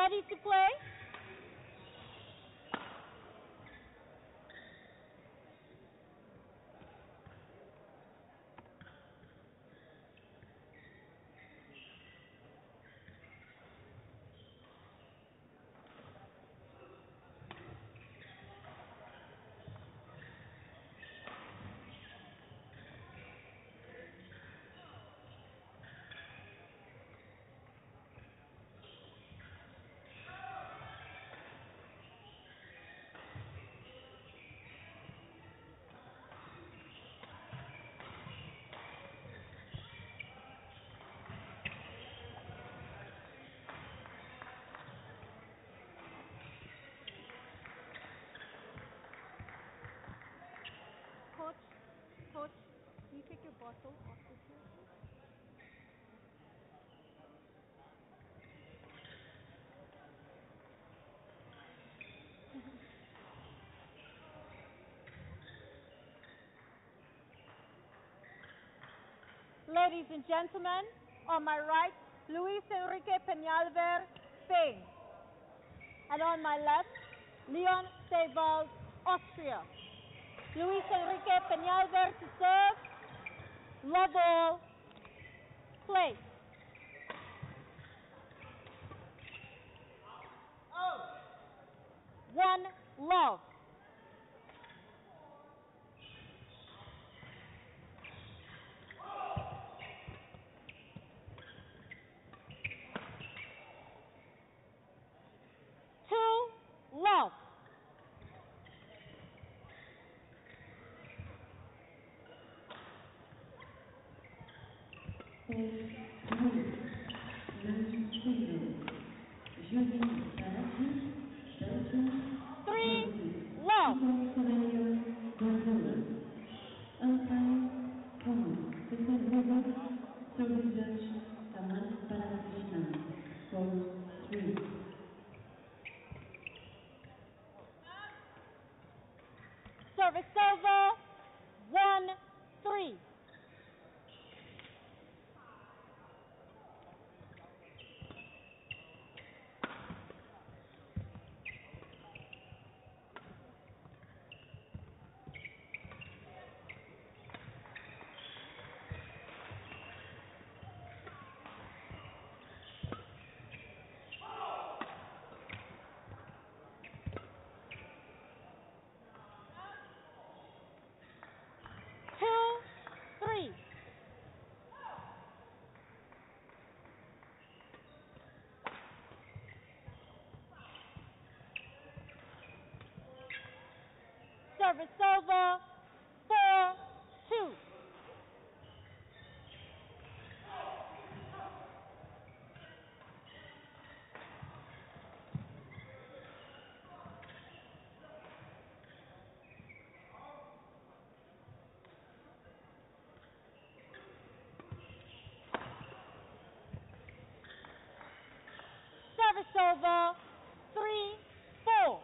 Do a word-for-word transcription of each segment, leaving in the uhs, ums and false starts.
Ready to play? Coach, coach, can you take your bottle off the chair, please? Ladies and gentlemen, on my right, Luis Enrique Peñalver, Spain. And on my left, Leon Sebald, Austria. Luis Enrique Peñalver to serve. Love all. Play. One love. Two love. Three love. Service over. One, three. Two, three. Service over. Four, two. Service over. Three, four.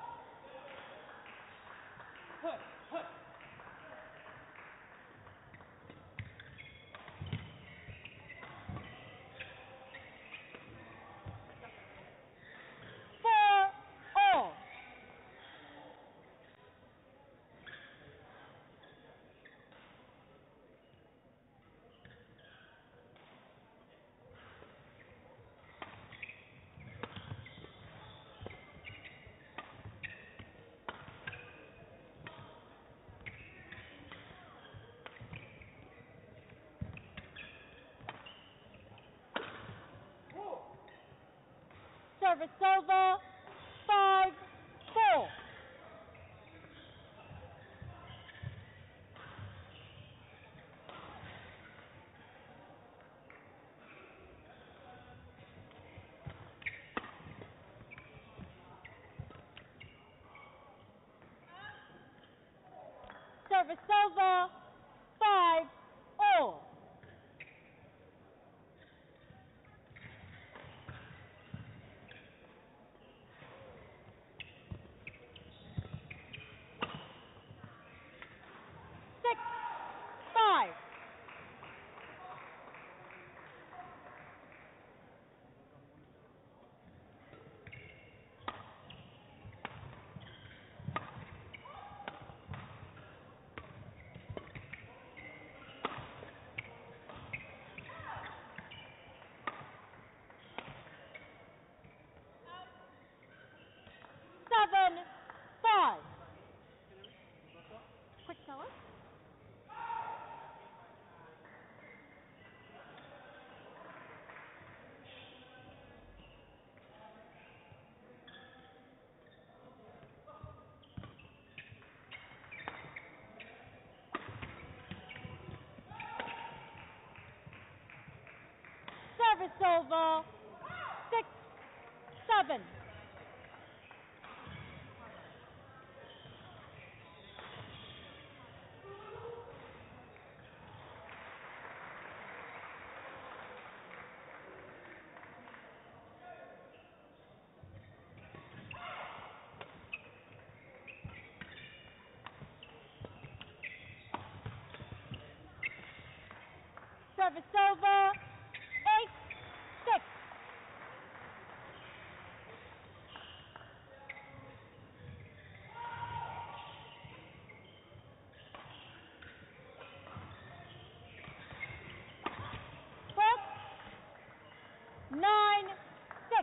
Four, all. Service over. Five, four. Service over. Five, all. Six, five. over. Six, seven. Service over. Eight, six. Hook. Nine, six.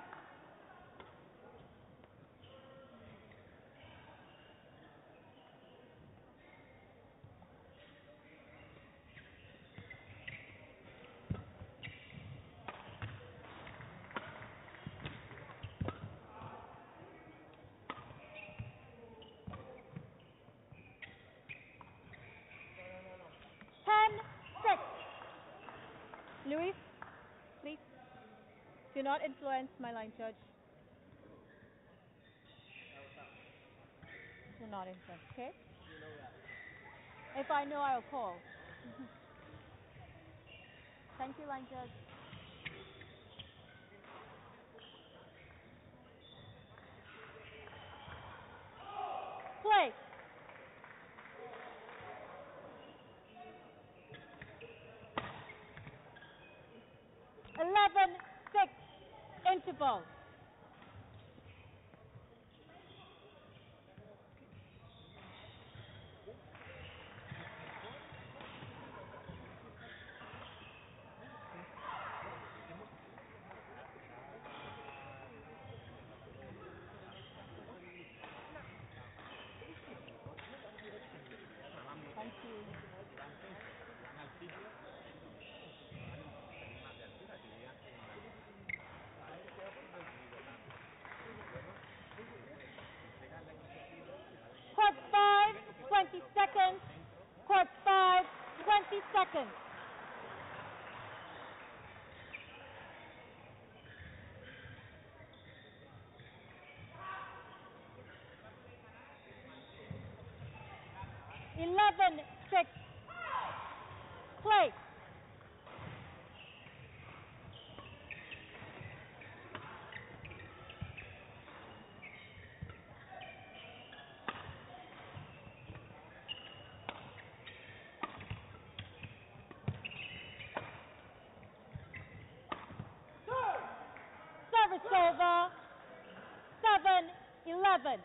Ten, six. Luis, please. Do not influence my line judge. Do not influence, okay? If I know, I'll call. Thank you, line judge. Play. Eleven, six. Interval. Thank you. Court five, twenty seconds. Court five, twenty seconds. Eleven, six. Play. Service over. Seven, eleven.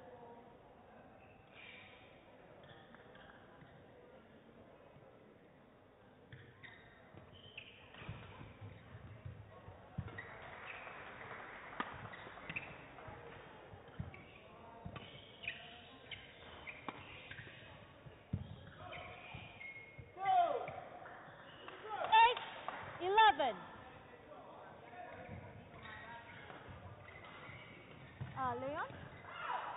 Eight, eleven. Uh, Leon?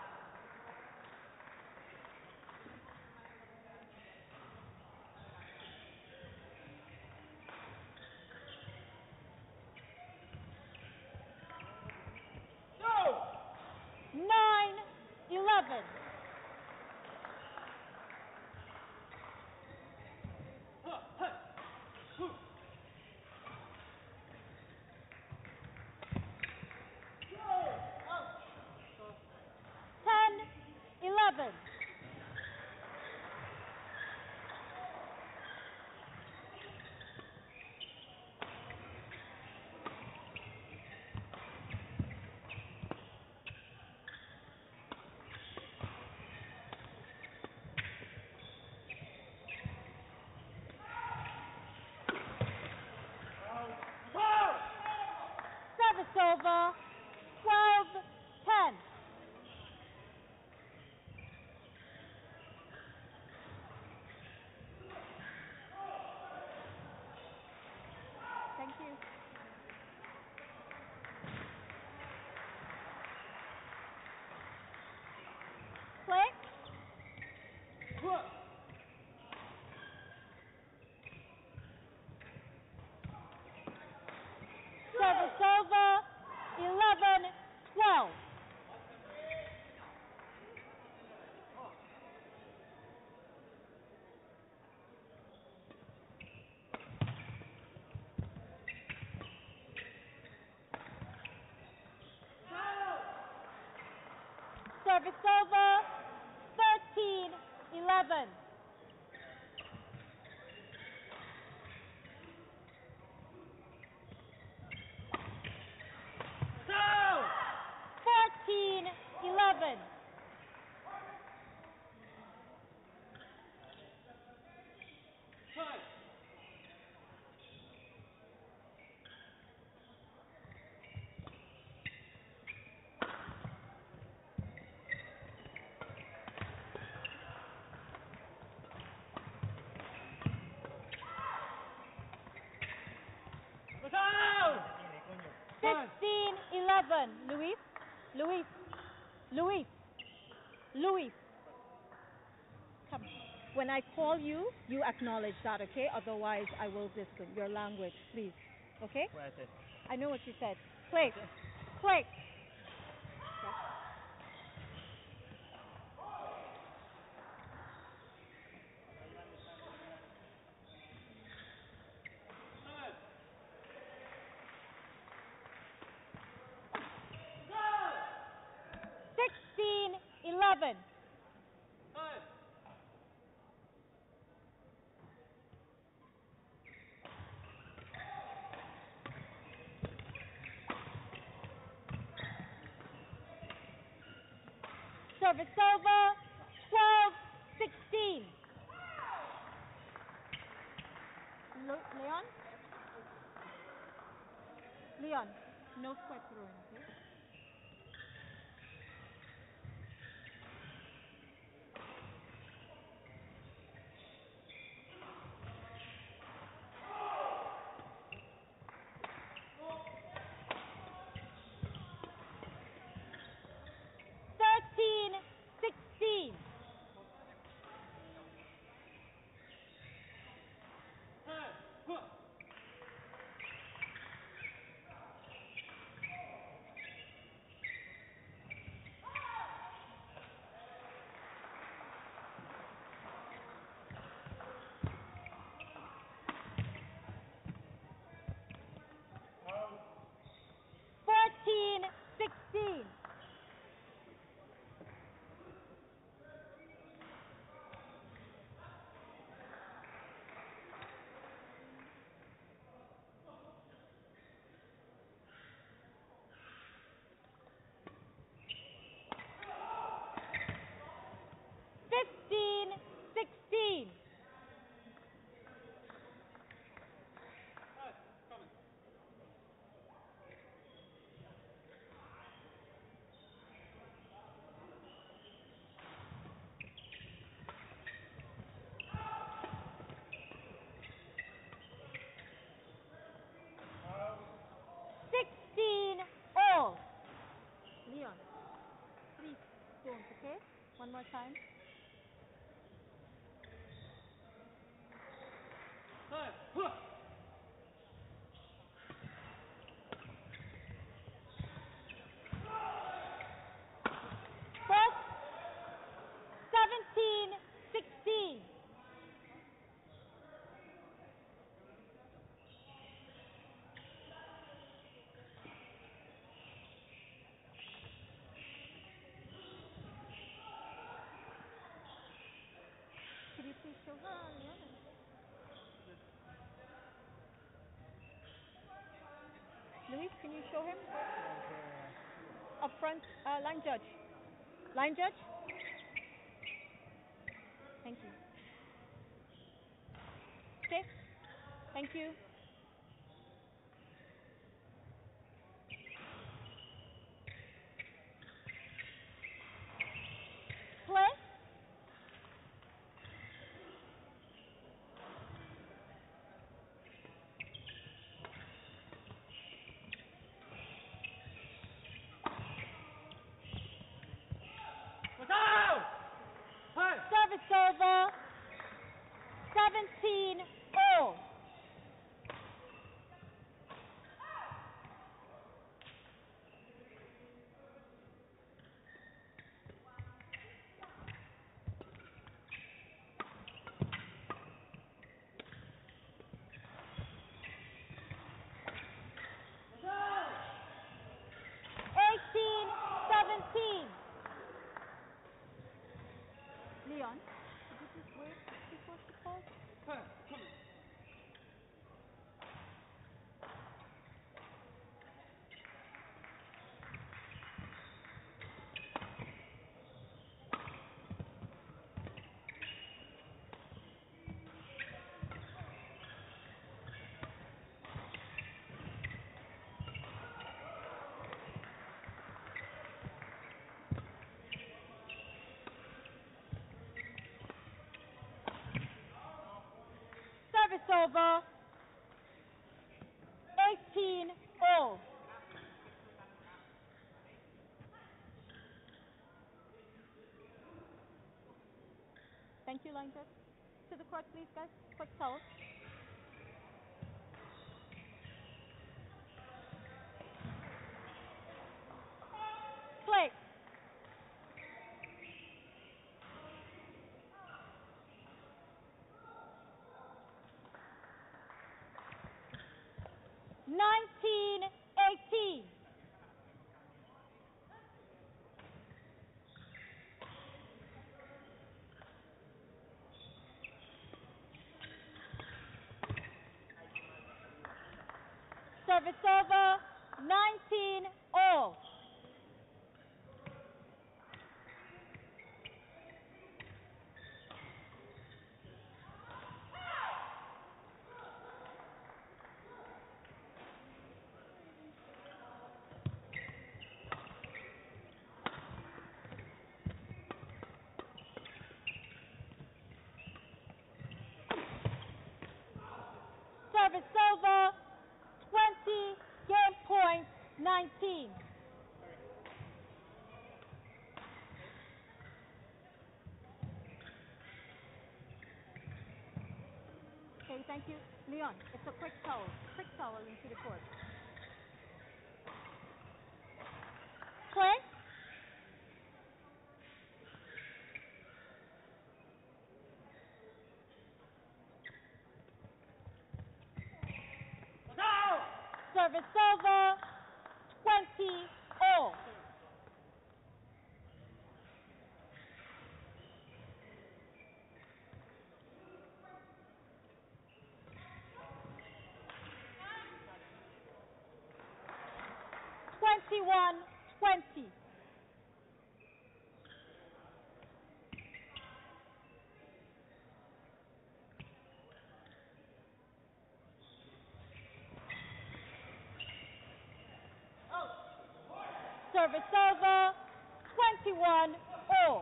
Service over. thirteen eleven. fourteen eleven. sixteen eleven. Luis? Luis? Luis? Luis? Come. When I call you, you acknowledge that, okay? Otherwise, I will discipline your language, please. Okay? What I said. I know what you said. Play. Play. sixteen eleven. Service over. twelve sixteen. Le- Leon? Leon, no sweat throwing, okay? thirteen sixteen. fourteen sixteen. fifteen sixteen. sixteen all. Leon, please don't, okay? One more time. First, seventeen sixteen. Could you please show her, Leon? Luis, can you show him? Up front, uh, line judge. Line judge? Thank you. Okay. Thank you. Play. Service over. seventeen all. eighteen seventeen. Leon, could you please wait before she calls? Service over. eighteen all. Thank you, line judge. To the court, please, guys. Quick towel. Play. nineteen eighteen. Service over. nineteen all. Service over. twenty, game point, nineteen. Okay, thank you. Leon, it's a quick towel. Quick towel into the court. Play. Service over. twenty all. twenty-one twenty. Service over. twenty-one all.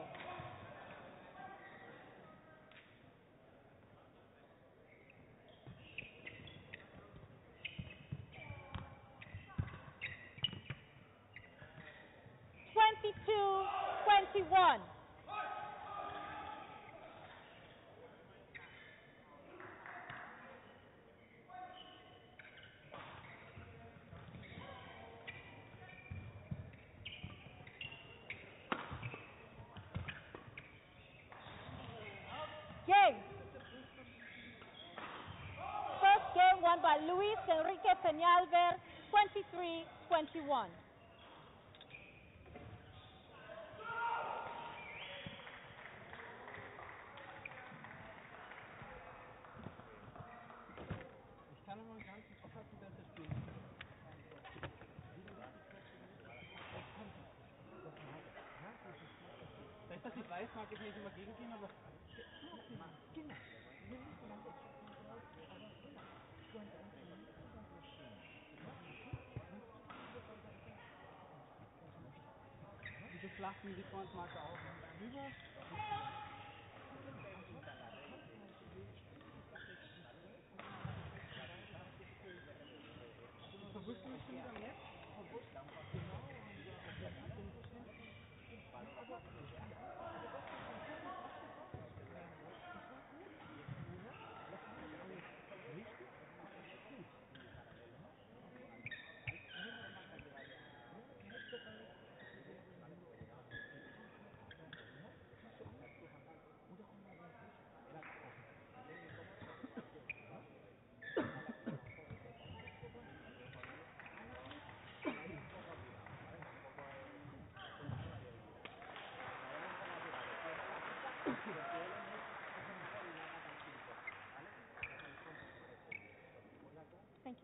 twenty-two twenty-one. Game. First game won by Luis Enrique Peñalver, twenty-three twenty-one. Ich kann immer ganz offen besser spielen. Das, dass ich weiß, mag ich nicht immer gegengehen, aber genau. Diese flachen Unicorns mag er auch. Rüber. Verwirrst du mich schon wieder am Netz?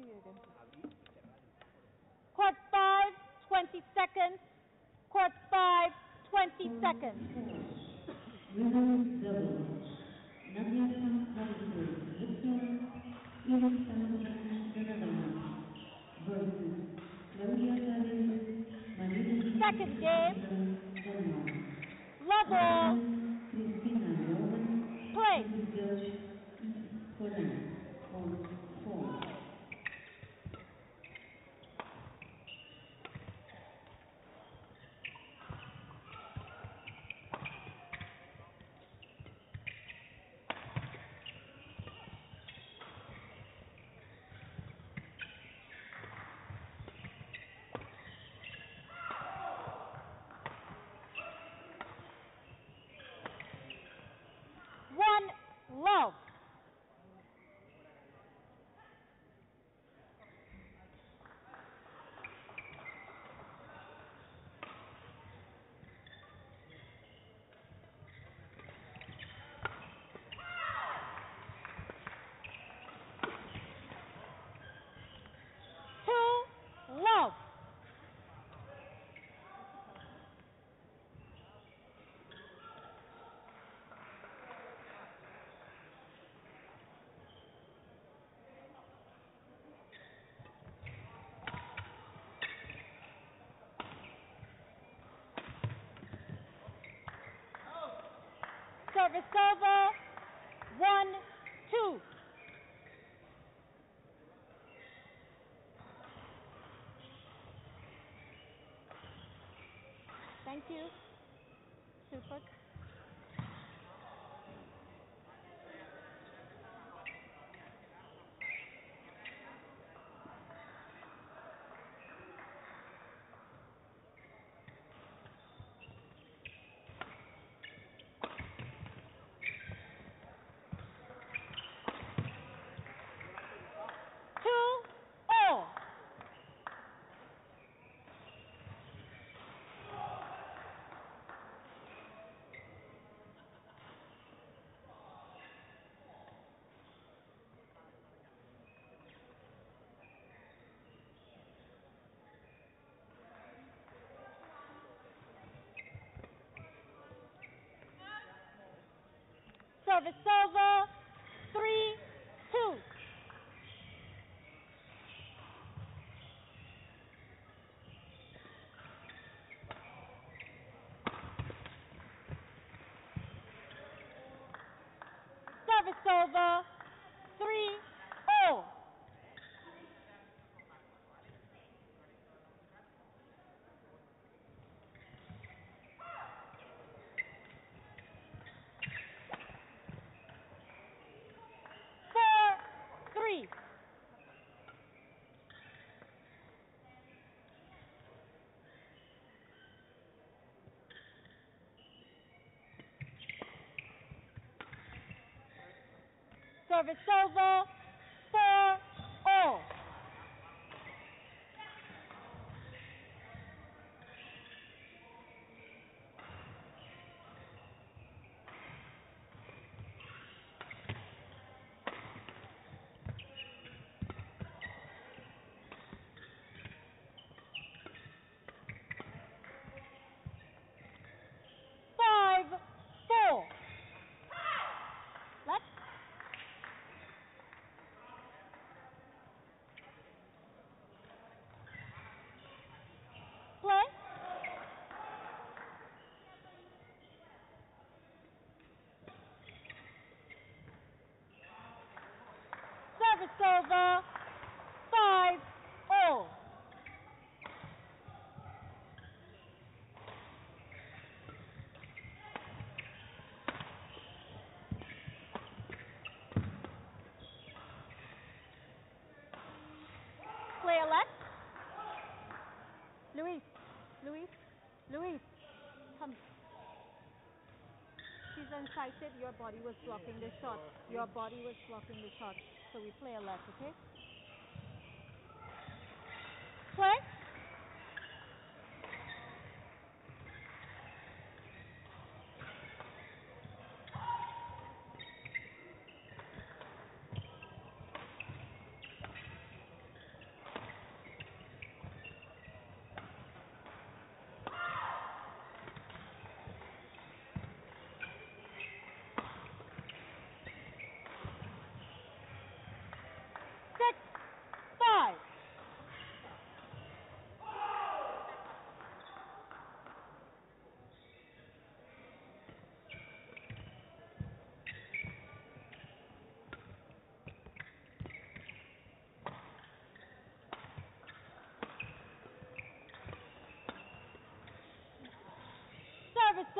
to you again. Court five, twenty seconds. Court five, twenty seconds. Women's doubles. Nadia Sankharipur, Victor Iristanbul, Netherlands versus Claudia Salim, Manila. Second game. Denmark. Level. Christina Roman. Play. Judge Poland. On four. One love. Two love. Service over. One, two. Thank you. Super. Two all. Service over. Three, two. Service over. Three, all. Four, three. Service over. Four, all. Five, four. Let's play. Service over. Five, all. Play elect. Luis, Luis, Luis, come. She's unsighted. Your body was blocking the shot. Your body was blocking the shot. So we play elect, okay? Play.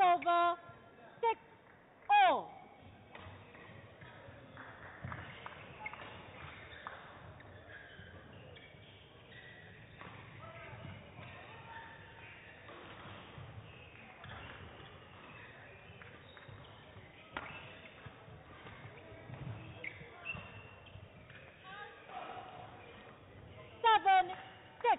over, six, all. Seven, six.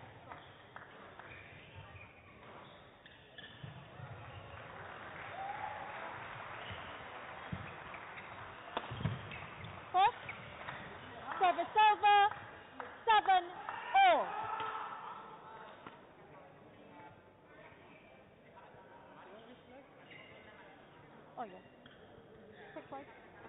Hook. Service over. Seven, all. Oh, yeah. Quick one.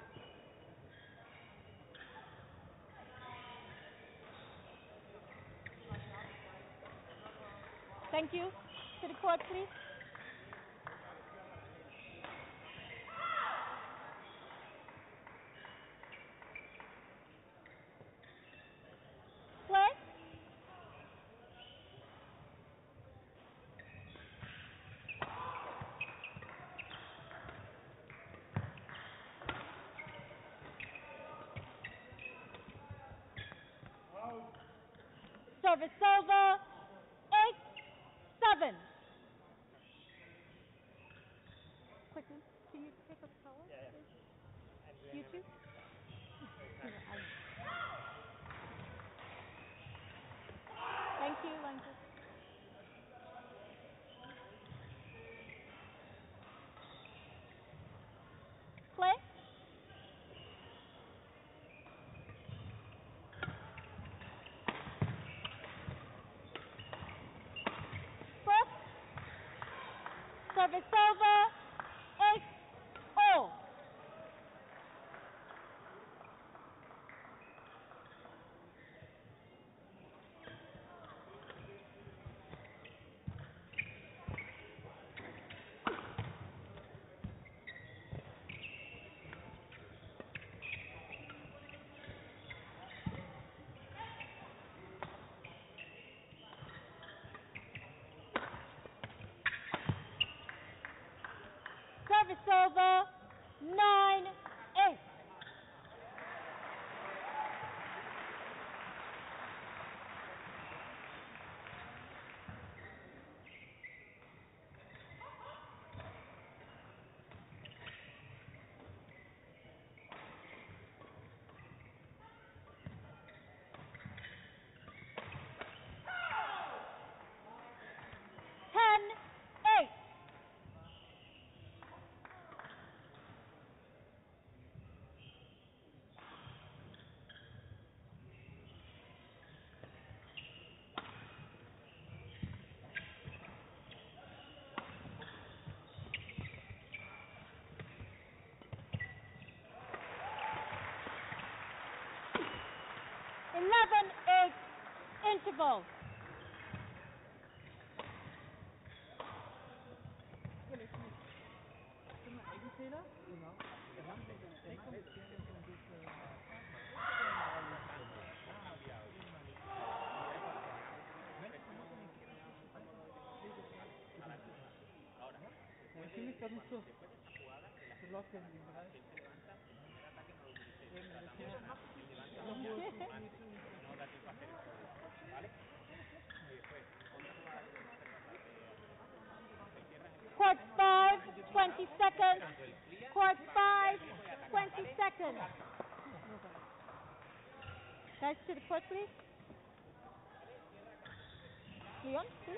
Thank you. To the court, please. Play. Service over. Eight, seven. Quickly, can you take a color? Yeah, yeah. You too? Thank you, Lanka. Play. First. Service over. Eight, all. Service over. Nine, eight. Ten, eight. Eleven, eight. Interval. Zum Eigenzähler? Genau. Wir haben den Deckungsfehler von dieser. Ja, ich fühle mich gerade nicht so. So locker in dem Bereich. Eben, das hier. Court five, twenty seconds. Court five, twenty seconds. Guys, to the court, please. Leon, please.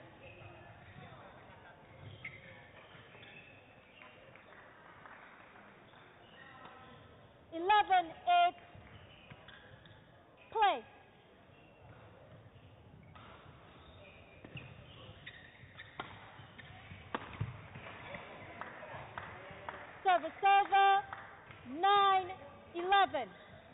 Eleven, eight. Play. Service over. Nine, eleven.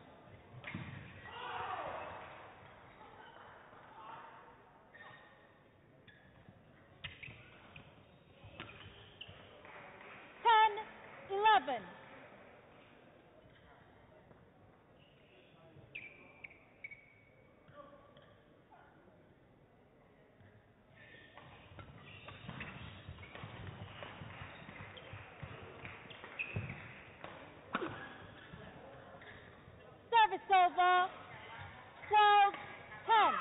Ten, eleven. Service over. twelve ten.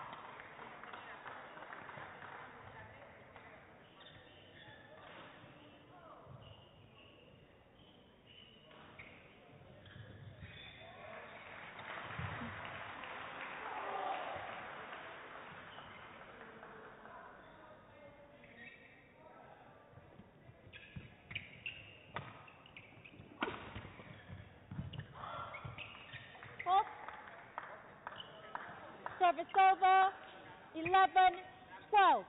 Fourth. Service over. eleven twelve.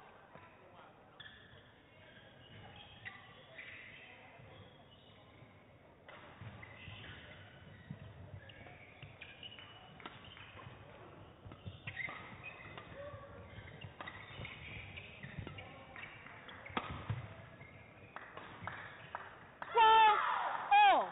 twelve all.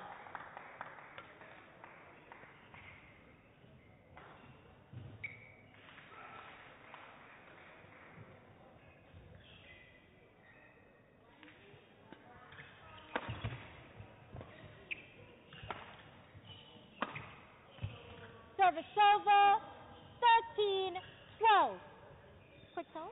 Service over. thirteen twelve. Quick tell.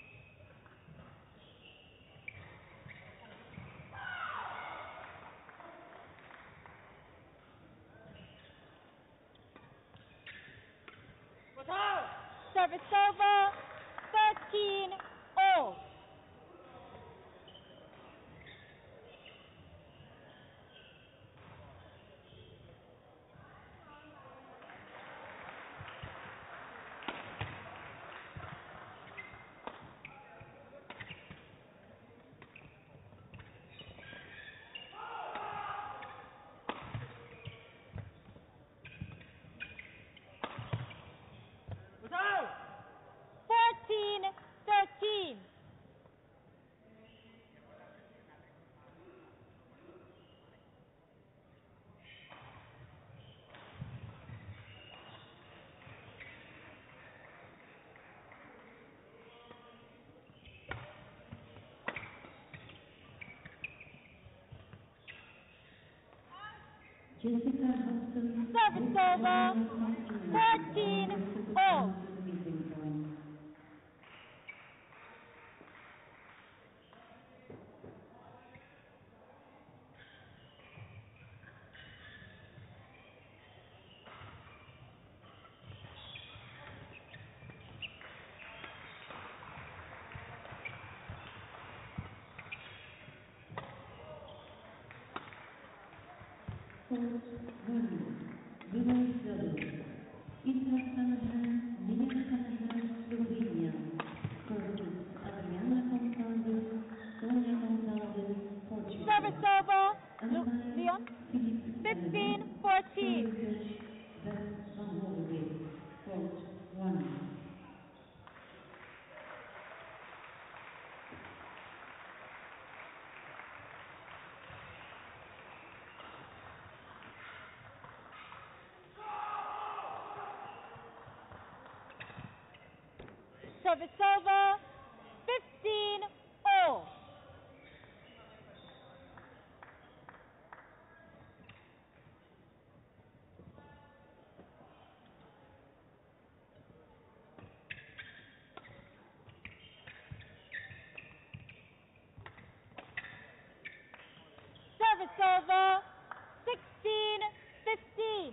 Service over. thirteen all. fourteen thirteen. Jessica Hudson. Service over. fourteen all. Court one. Women's doubles. Isra Sanahan, Lia Sanahan, Slovenia versus Adriana Gonçalves, Sonia Gonçalves, Portugal. Service over. Lu- Umpire, Leon. Philippe fifteen Allen. fourteen. Service, Beth Van Hoverweg. Court one. Service over. fifteen all. Service over. sixteen fifteen.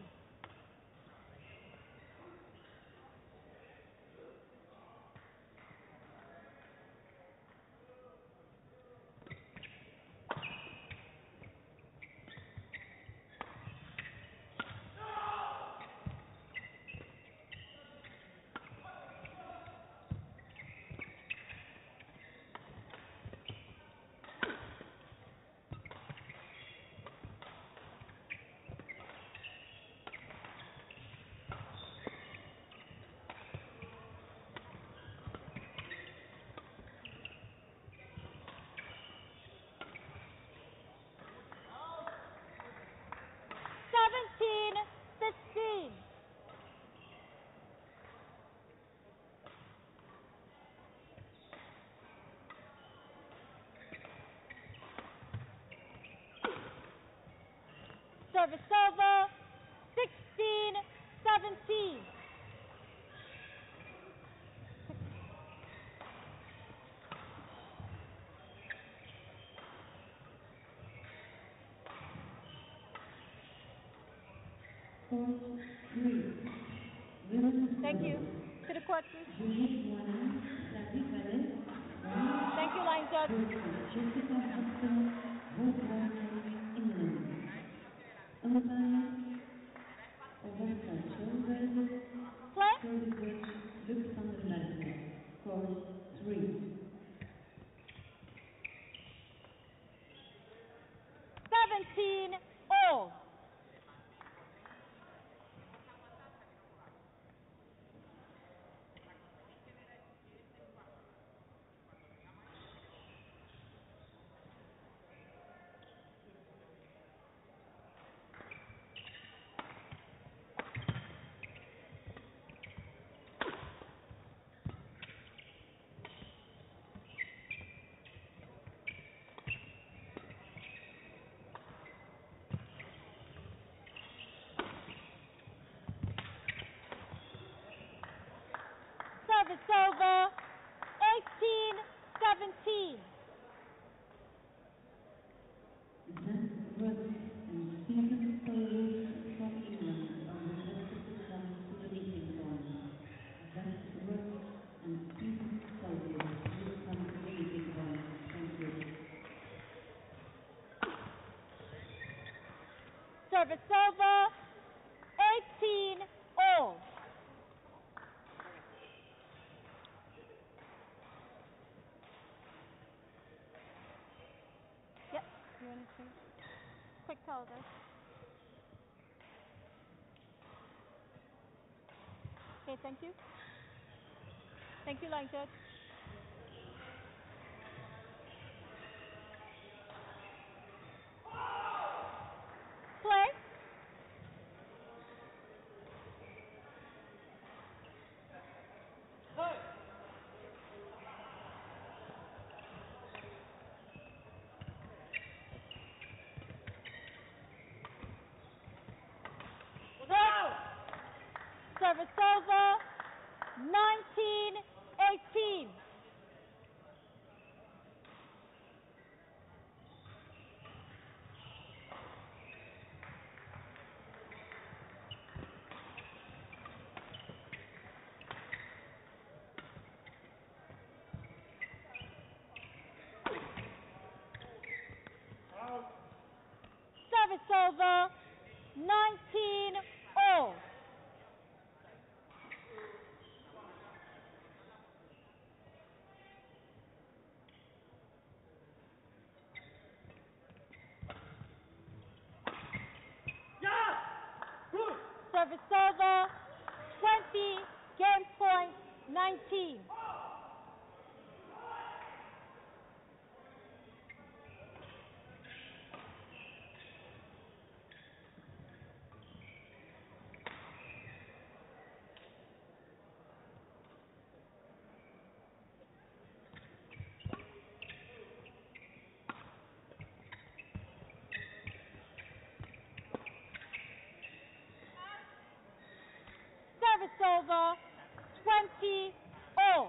seventeen fifteen. Service over. sixteen seventeen. Court three. Women's Thank you. doubles. To the court, please. Juliette Moinin, Sadi Khaled, Thank you, line judge. versus Jessica Hudson, Wolverhampton, England. Umpire, Ovaska Schoenberg, Play. service judge, Luc van der Merwe. Court three. seventeen all. Service over. eighteen seventeen. Zach Rudd and Stephen Stolz from England are requested to come to the meeting point. Zach Rudd and Stephen Stolz will come to the meeting point. Thank you. Service over. eighteen all. Yep. You want to change? Quick towel there. Okay, thank you. Thank you, line judge. Play. Service over. nineteen eighteen. Service over. nineteen all. Service over. twenty game point nineteen. Service over. twenty all.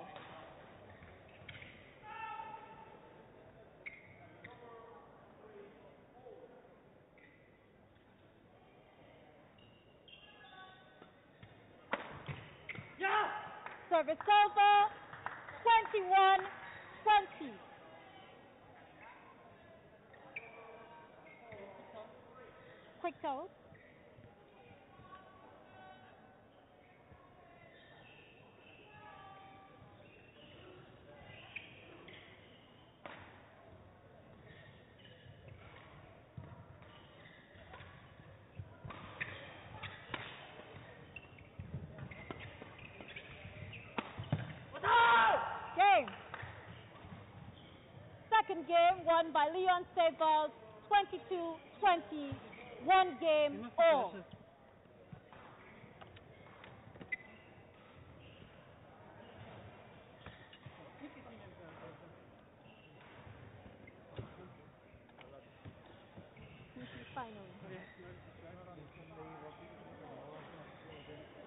Service over. twenty-one twenty. Quick toes. Game. Second game won by Leon Sebald, twenty-two twenty. One game all. Final.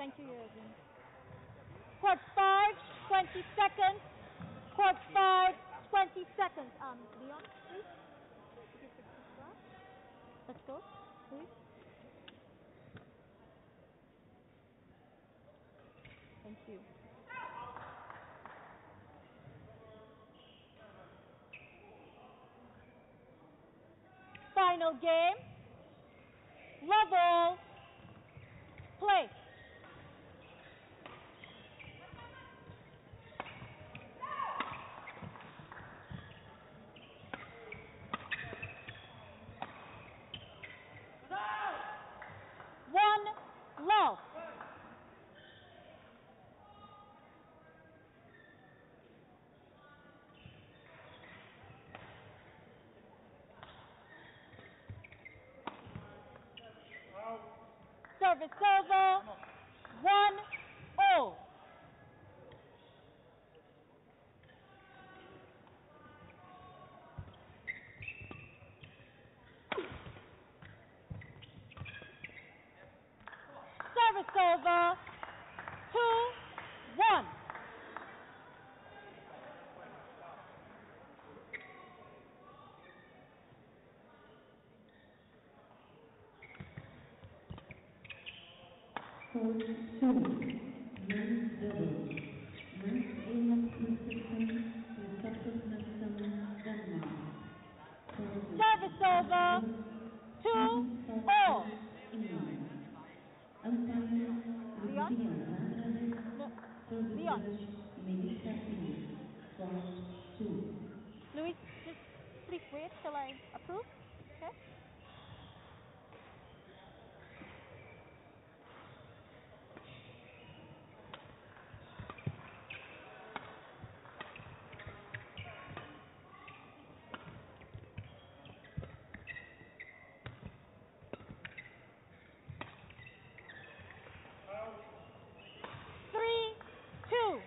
Thank you, Jürgen. Court five, twenty seconds. Court five, twenty seconds. Um, Leon, please. Could you fix the score? Let's go, please. Thank you. Final game. Level. Play. One love. Service over. One all. Service over. Two, one. Court two, men's doubles. Match A, Christensen, Christopher Nelson, Denmark. Service over. Two, all. England. Umpire, Leon? Lucia Andrade, No. service Leon. judge, Melissa P. Court two. Louis, just please wait till I approve. Okay? Three, two.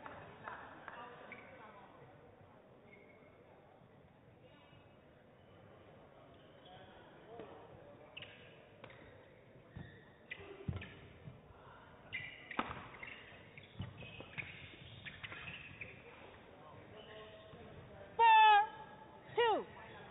Four, two.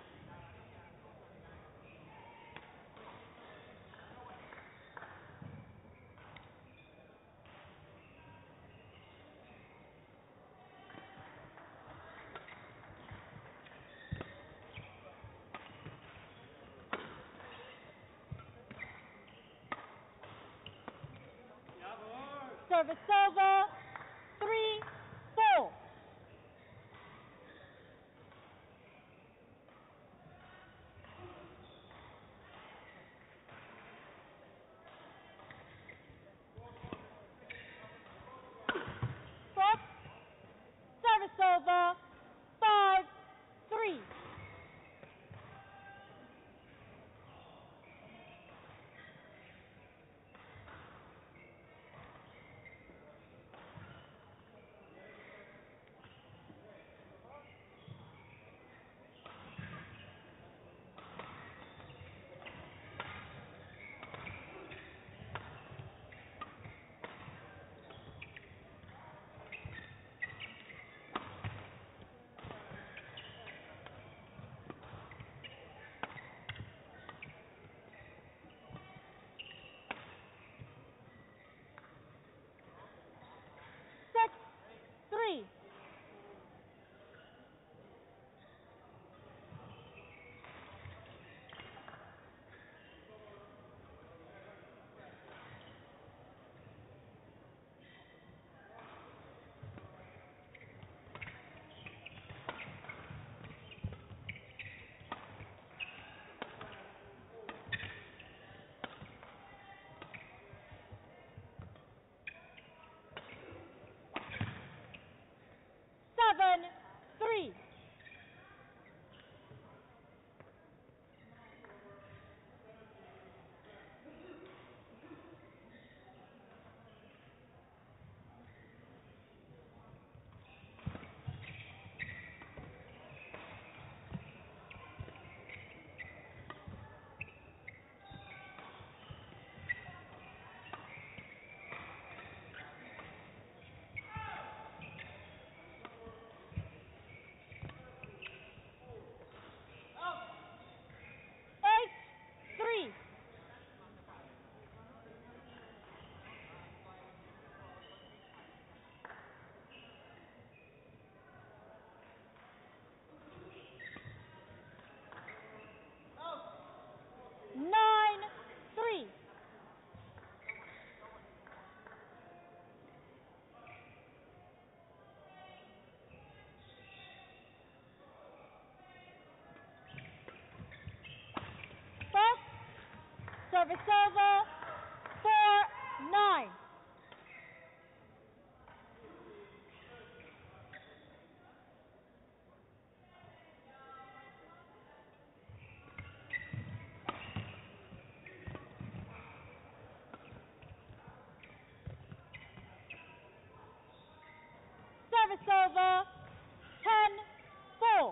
Service over. Three, four. Fourth. Service over. Five, three. Service over. Four, nine. Service over. Ten, four.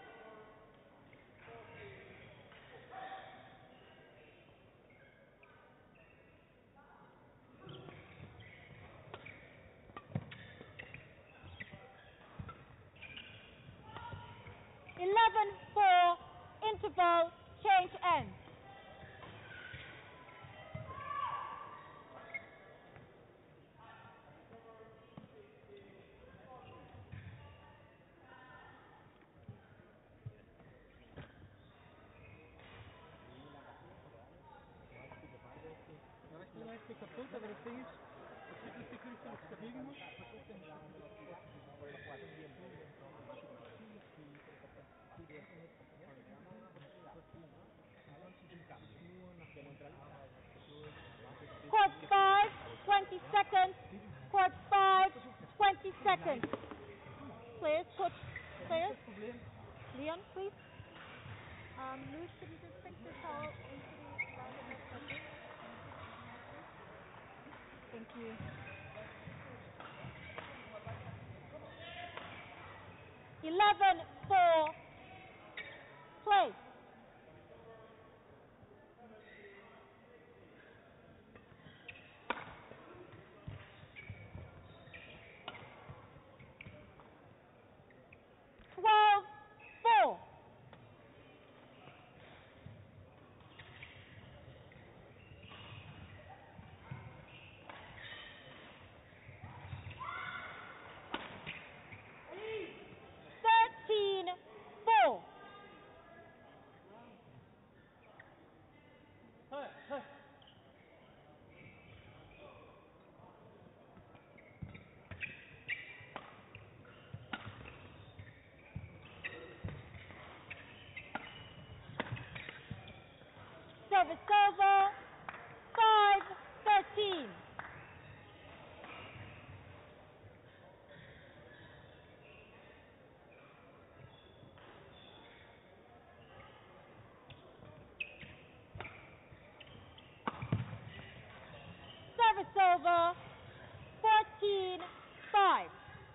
Eleven, four. Interval. Change ends. Ja, weißt du, leicht geht kaputt, aber das Ding ist, das wird nicht wirklich, dass ich dagegen muss. Court five, twenty seconds. Court five, twenty seconds. Players, coach, players. Leon, please. Um, Louis, could you just take the towel into the bag of that bucket? Thank you. Eleven, four. Play. Twelve, four. Thirteen, four. Hey, hey. Service over. Five, thirteen. Service over. Fourteen, five.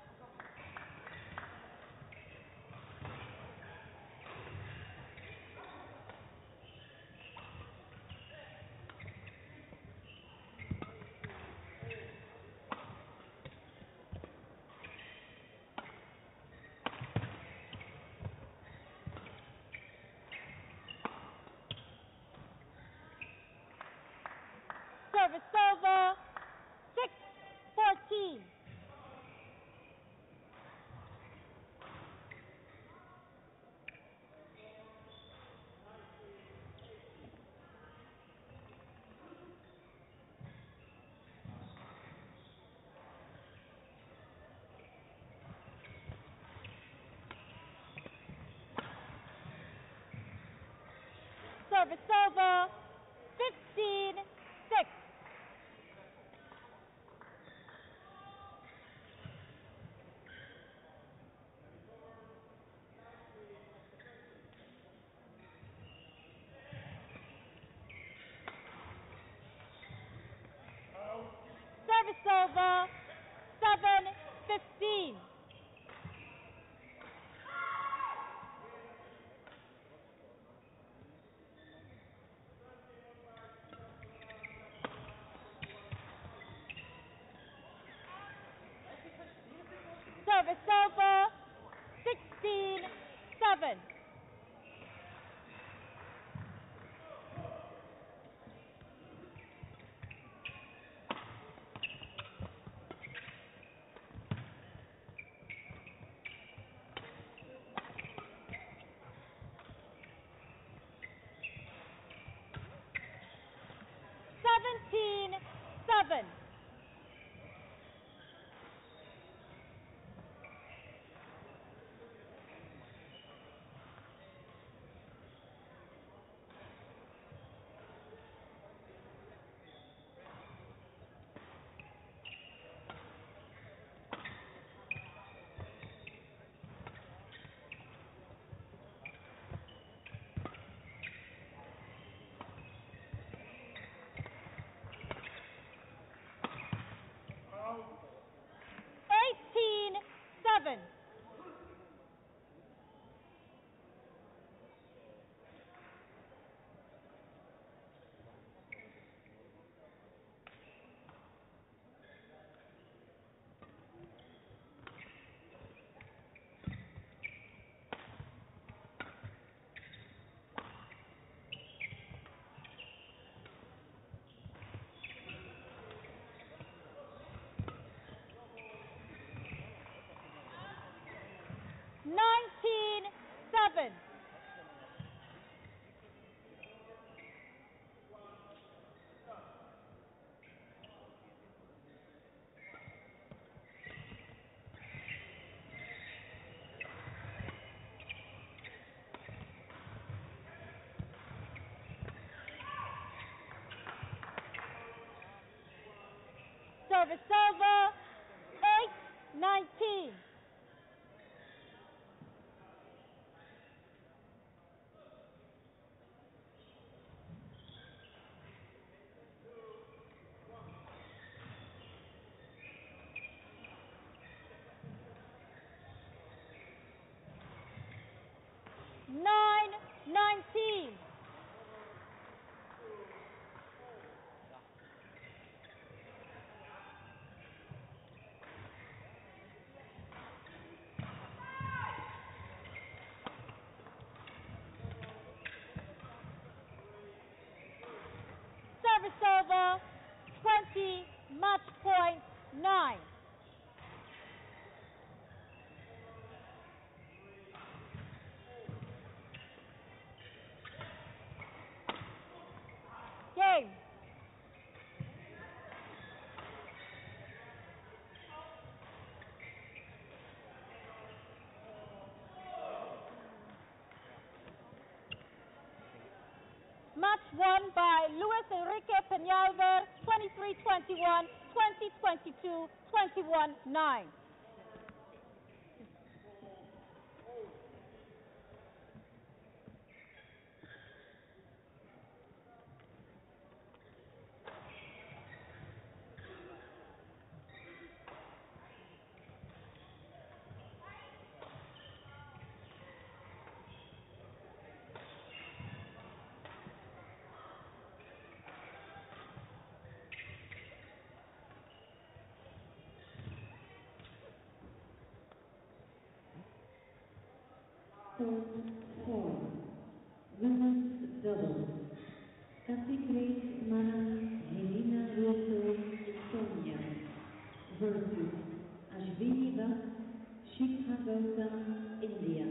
Service over. Six, fourteen. Service over. Fifteen, six. Service over. Seven, fifteen. Service over. Sixteen, seven. Seventeen, seven. seven. Nineteen seven. Service over. Eight nineteen. Nine nineteen. Service over. Twenty. Match point nine. Game. Match won by Luis Enrique Peñalver, twenty-three twenty-one, twenty twenty-two, twenty-one nine. Court four. Women's doubles. Category Mana Helena Rosso Sonia versus Ashwini Bhatt, Chicago, India.